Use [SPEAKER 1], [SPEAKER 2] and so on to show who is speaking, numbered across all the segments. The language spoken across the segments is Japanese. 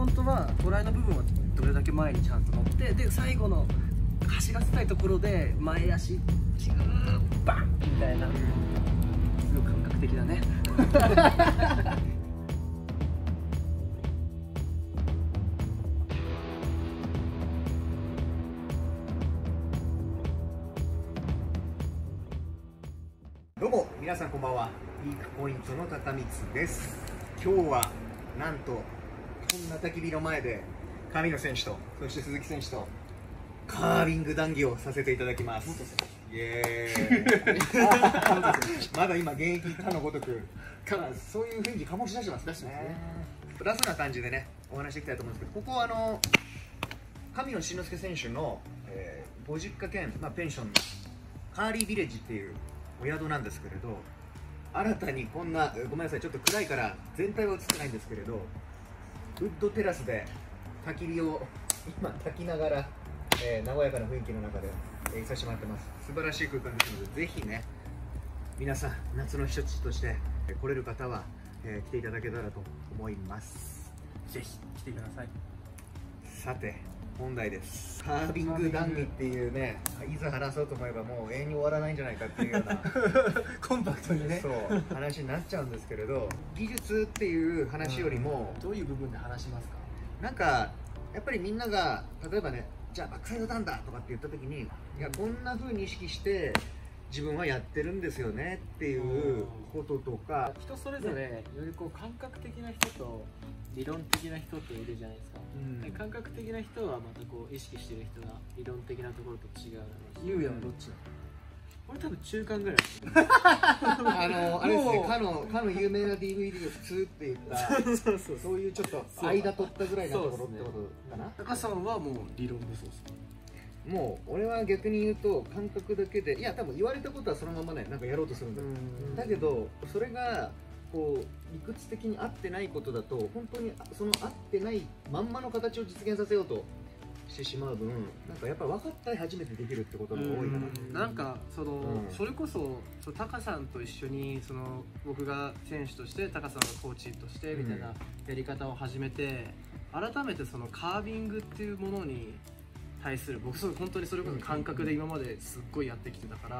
[SPEAKER 1] 本当はトライの部分はどれだけ前にちゃんと乗って、で最後の走らせたいところで前足キューバンみたいな、すごい感覚的だね。
[SPEAKER 2] どうも皆さんこんばんは。ピークポイントの高光です。今日はなんとこんな焚き火の前で神野選手とそして鈴木選手とカービング談義をさせていただきます。イエーイ。まだ今現役かのごとくそういう雰囲気醸し出してますね。ラフな感じでねお話していきたいと思うんですけど、ここ神野慎之介選手の、ご実家兼、ペンションのカーリービレッジっていうお宿なんですけれど、新たにこんな、ごめんなさいちょっと暗いから全体は映ってないんですけれど、ウッドテラスで焚き火を今焚きながら、和やかな雰囲気の中で、いさせてもらってます。素晴らしい空間ですので、ぜひね皆さん夏の避暑地として来れる方は、来ていただけたらと思います。
[SPEAKER 1] ぜひ来てください。
[SPEAKER 2] さて本題です。カービング談義っていうね、いざ話そうと思えばもう永遠に終わらないんじゃないかっていうような
[SPEAKER 1] コンパクトにね、
[SPEAKER 2] そう話になっちゃうんですけれど、技術っていう話よりも、
[SPEAKER 1] どういう部分で話しますか？
[SPEAKER 2] なんかやっぱりみんなが例えばね、じゃあバックサイドダウンだとかって言った時に、いやこんな風に意識して自分はやってるんですよねっていうこととか、
[SPEAKER 3] 人それぞれよりこう感覚的な人と理論的な人っているじゃないですか、で感覚的な人はまたこう意識してる人が理論的なところと違うだろうし、
[SPEAKER 1] ゆうやはどっちなの？
[SPEAKER 3] 俺多分中間ぐらい
[SPEAKER 2] あれですね、かの有名な DVD を普通って言ったそういうちょっと間取ったぐらいなところってことかな。
[SPEAKER 1] 高さんはもう理論でそうですか？
[SPEAKER 2] もう俺は逆に言うと感覚だけで、いや多分言われたことはそのままねなんかやろうとするんだよ。だけどそれがこう理屈的に合ってないことだと、本当にその合ってないまんまの形を実現させようとしてしまう分、なんかやっぱ分かったら初めてできるってことが多いかな。
[SPEAKER 1] なんかそれこそタカさんと一緒に僕が選手としてタカさんがコーチとしてみたいなやり方を始めて、改めてそのカービングっていうものに対する僕本当にそれこそ感覚で今まですっごいやってきてたから、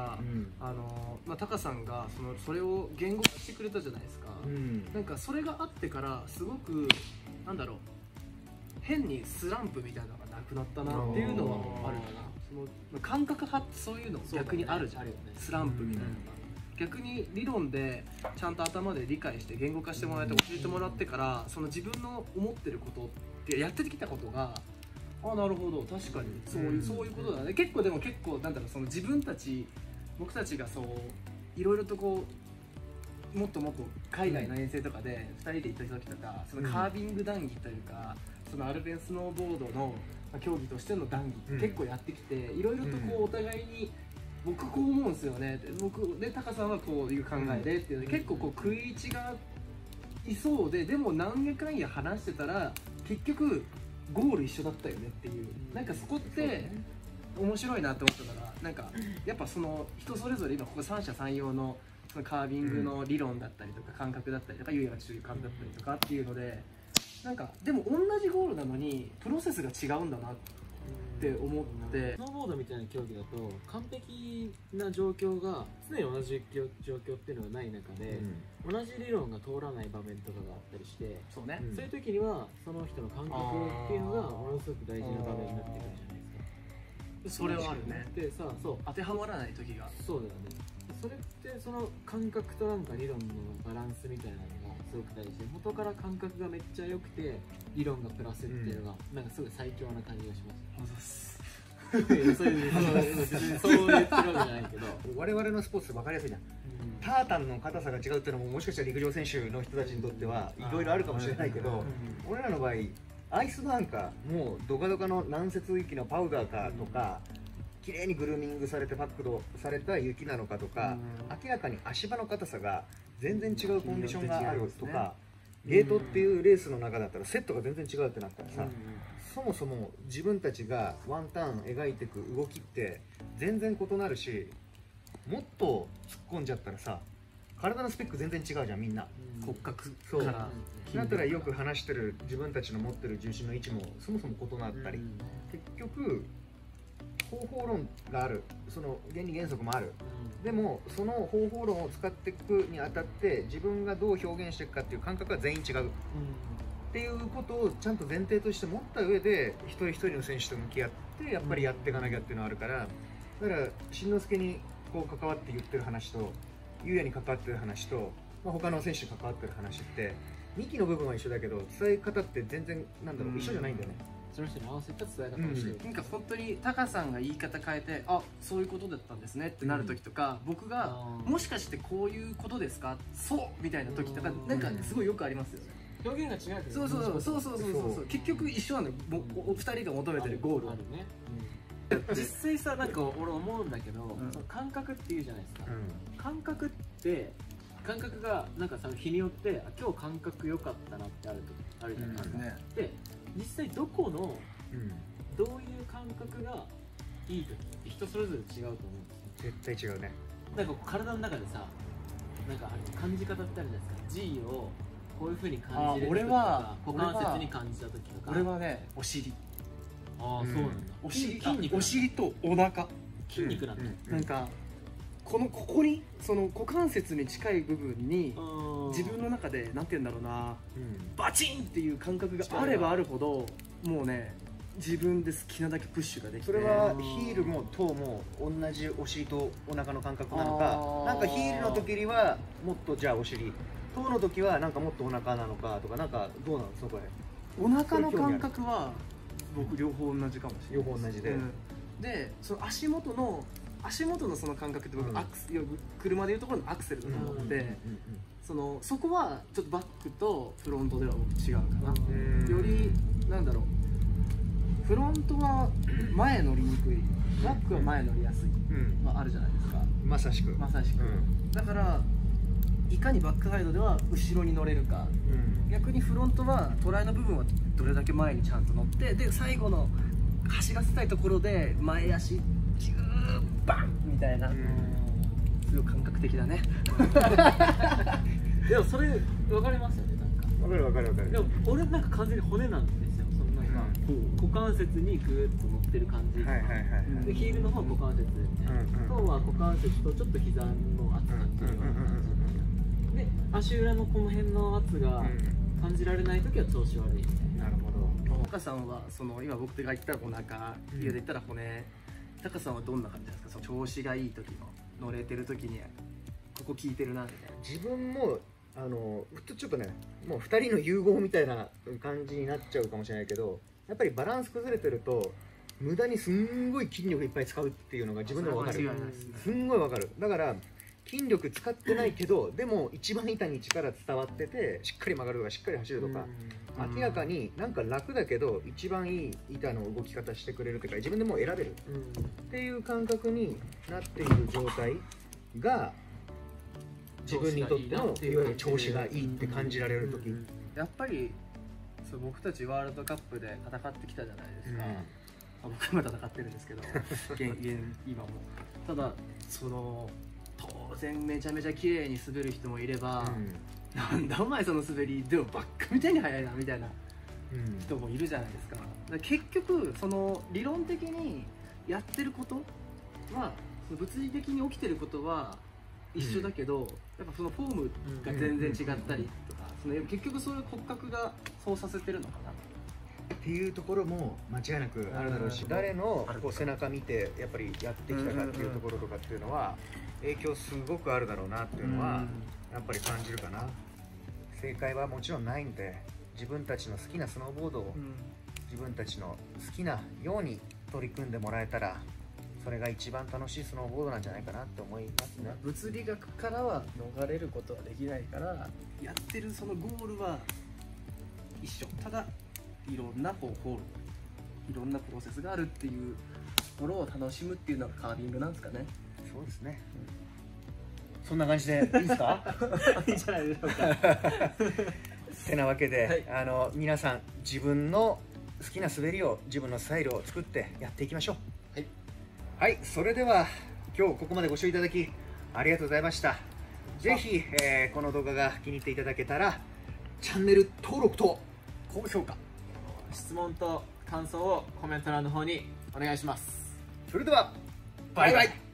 [SPEAKER 1] タカさんがそれを言語化してくれたじゃないですか。なんかそれがあってからすごくなんだろう、変にスランプみたいなのがなくなったなっていうのはあるかな。その感覚派ってそういうの逆にあるじゃん、スランプみたいなのが。逆に理論でちゃんと頭で理解して言語化してもらえて教えてもらってから、その自分の思ってることってやってきたことが、あ、なるほど、確かにそういうことだね。結構なんだろう、その自分たち僕たちがいろいろとこうもっともっと海外の遠征とかで2人で行った時とか、そのカービング談義というか、そのアルペンスノーボードの競技としての談義って結構やってきて、いろいろとこうお互いに僕こう思うんですよね、僕でタカさんはこういう考えでっていうので、結構こう食い違いそうで、でも何やかんや話してたら結局ゴール一緒だったよねっていう、なんかそこって面白いなって思ったから、なんかやっぱその人それぞれ今ここ三者三様のそのカービングの理論だったりとか感覚だったりとか、ゆうやが中間だったりとかっていうので、なんかでも同じゴールなのにプロセスが違うんだなって思って、
[SPEAKER 3] スノーボードみたいな競技だと完璧な状況が常に同じ状況っていうのがない中で、同じ理論が通らない場面とかがあったりして、
[SPEAKER 1] そうね、
[SPEAKER 3] そういう時にはその人の感覚っていうのがものすごく大事な場面になってくるじゃないですか。
[SPEAKER 1] それはあるね。
[SPEAKER 3] でさ、そう
[SPEAKER 1] 当てはまらない時が、
[SPEAKER 3] そうだよね。それってその感覚となんか理論のバランスみたいなのがすごく大事で、元から感覚がめっちゃ良くて理論がプラスっていうのが、なんかすごい最強な感じがします。そう言ってるわけじゃないけど、
[SPEAKER 2] 我々のスポーツって分かりやすいじゃん。タータンの硬さが違うっていうのももしかしたら陸上選手の人たちにとってはいろいろあるかもしれないけど、俺らの場合アイスバーンかもうドカドカの軟雪域のパウダーかとか、綺麗にグルーミングされてパックドされた雪なのかとか、明らかに足場の硬さが全然違うコンディションがあるとか、ゲートっていうレースの中だったらセットが全然違うってなったらさ、そもそも自分たちがワンターン描いていく動きって全然異なるし、もっと突っ込んじゃったらさ、 体のスペック全然違うじゃんみんな。
[SPEAKER 1] 骨格
[SPEAKER 2] そう
[SPEAKER 1] から
[SPEAKER 2] だったらよく話してる自分たちの持ってる重心の位置もそもそも異なったり、結局方法論がある、その原理原則もある、でもその方法論を使っていくにあたって自分がどう表現していくかっていう感覚は全員違う、っていうことをちゃんと前提として持った上で一人一人の選手と向き合ってやっぱりやっていかなきゃっていうのはあるから、だからしんのすけにこう関わって言ってる話とゆうやに関わってる話と、他の選手に関わってる話って2期の部分は一緒だけど伝え方って全然なんだろう、一緒じゃないんだよね。
[SPEAKER 3] その人に合わせた伝え方をしてる。
[SPEAKER 1] なんか本当にタカさんが言い方変えて、あ、そういうことだったんですねってなる時とか、僕がもしかしてこういうことですか、そうみたいな時とか、なんかすごいよくありますよね。
[SPEAKER 3] 表現が違うけど、
[SPEAKER 1] そう結局一緒なの。お二人が求めてるゴール
[SPEAKER 3] あるね。実際さ、なんか俺思うんだけど、その感覚っていうじゃないですか。感覚って感覚がなんかさ、日によって今日感覚良かったなってあるじゃないですか。で実際どこの、どういう感覚がいい時って人それぞれ違うと思うんですよ。
[SPEAKER 2] 絶対違うね。
[SPEAKER 3] なんか体の中でさ、なんか感じ方ってあるじゃないですか。G をこういう風に感じる時とか、股関節に感じた時とか。
[SPEAKER 1] 俺はね、お尻。
[SPEAKER 3] ああ、そうなんだ。
[SPEAKER 1] お尻、
[SPEAKER 3] 筋肉。
[SPEAKER 1] お尻とお腹。
[SPEAKER 3] 筋肉なんだ。
[SPEAKER 1] なんかここにその股関節に近い部分に自分の中でなんて言うんだろうな、バチンっていう感覚があればあるほどもうね、自分で好きなだけプッシュができて、
[SPEAKER 2] それはヒールもトウも同じお尻とお腹の感覚なのか、なんかヒールの時にはもっとじゃあお尻、トウの時はなんかもっとお腹なのかとか、なんかどうなのそこへ。
[SPEAKER 1] お腹の感覚は僕両方同じかもしれない。
[SPEAKER 2] 両方同じで、
[SPEAKER 1] でその足元のその感覚って僕、車でいうところのアクセルだと思って、そこはちょっとバックとフロントでは僕違うかな。よりなんだろう、フロントは前乗りにくい、バックは前乗りやすいはあるじゃないですか。
[SPEAKER 2] まさしく
[SPEAKER 1] だからいかにバックサイドでは後ろに乗れるか、逆にフロントはトライの部分はどれだけ前にちゃんと乗って、で最後の走らせたいところで前足ギューバンみたいな、すごい感覚的だね。
[SPEAKER 3] でもそれ分かりますよね。なんか
[SPEAKER 2] 分かる。
[SPEAKER 3] でも俺なんか完全に骨なんですよ。そのなんか股関節にグーッと乗ってる感じ。でヒールの方は股関節みたいな。トウは股関節とちょっと膝の圧感じるような感じ。で足裏のこの辺の圧が感じられない時は調子悪いみたいな。
[SPEAKER 2] なるほど。
[SPEAKER 1] タカさんはその今僕が言ったらお腹、家で言ったら骨。タカさんはどんな感じですか？その調子がいい時の乗れてる時にここ効いてるなみたいな。
[SPEAKER 2] 自分もちょっとね、もう2人の融合みたいな感じになっちゃうかもしれないけど、やっぱりバランス崩れてると無駄にすんごい筋力いっぱい使うっていうのが自分でも分かる。すんごい分かる。だから筋力使ってないけど、でも一番板に力伝わってて、しっかり曲がるとかしっかり走るとか、明らかになんか楽だけど一番いい板の動き方してくれるというか、自分でもう選べるっていう感覚になっている状態が自分にとってのいわゆる調子がいいって感じられる時、
[SPEAKER 1] やっぱりそう僕たちワールドカップで戦ってきたじゃないですか。僕も戦ってるんですけど今も。ただその当然めちゃめちゃ綺麗に滑る人もいれば、なんだお前その滑りでもバックみたいに速いなみたいな人もいるじゃないですか。だから結局その理論的にやってることは、物理的に起きてることは一緒だけど、やっぱそのフォームが全然違ったりとか、結局そういう骨格がそうさせてるのかな
[SPEAKER 2] っていうところも間違いなくあるだろうし、誰のこう背中見てやっぱりやってきたかっていうところとかっていうのは影響すごくあるだろうなっていうのはやっぱり感じるかな。正解はもちろんないんで、自分たちの好きなスノーボードを自分たちの好きなように取り組んでもらえたら、それが一番楽しいスノーボードなんじゃないかなって思いますね。
[SPEAKER 1] 物理学からは逃れることはできないから、やってるそのゴールは一緒。ただいろんな方法、いろんなプロセスがあるっていうところを楽しむっていうのがカービングなんですかね。
[SPEAKER 2] そうですね、そんな感じでいいですか？
[SPEAKER 1] いいんじゃないでしょうか。
[SPEAKER 2] てなわけで、皆さん自分の好きな滑りを、自分のスタイルを作ってやっていきましょう。はい、それでは今日ここまでご視聴いただきありがとうございました。 ぜひ、この動画が気に入っていただけたらチャンネル登録と高評価、
[SPEAKER 3] 質問と感想をコメント欄の方にお願いします。
[SPEAKER 2] それではバイバイ。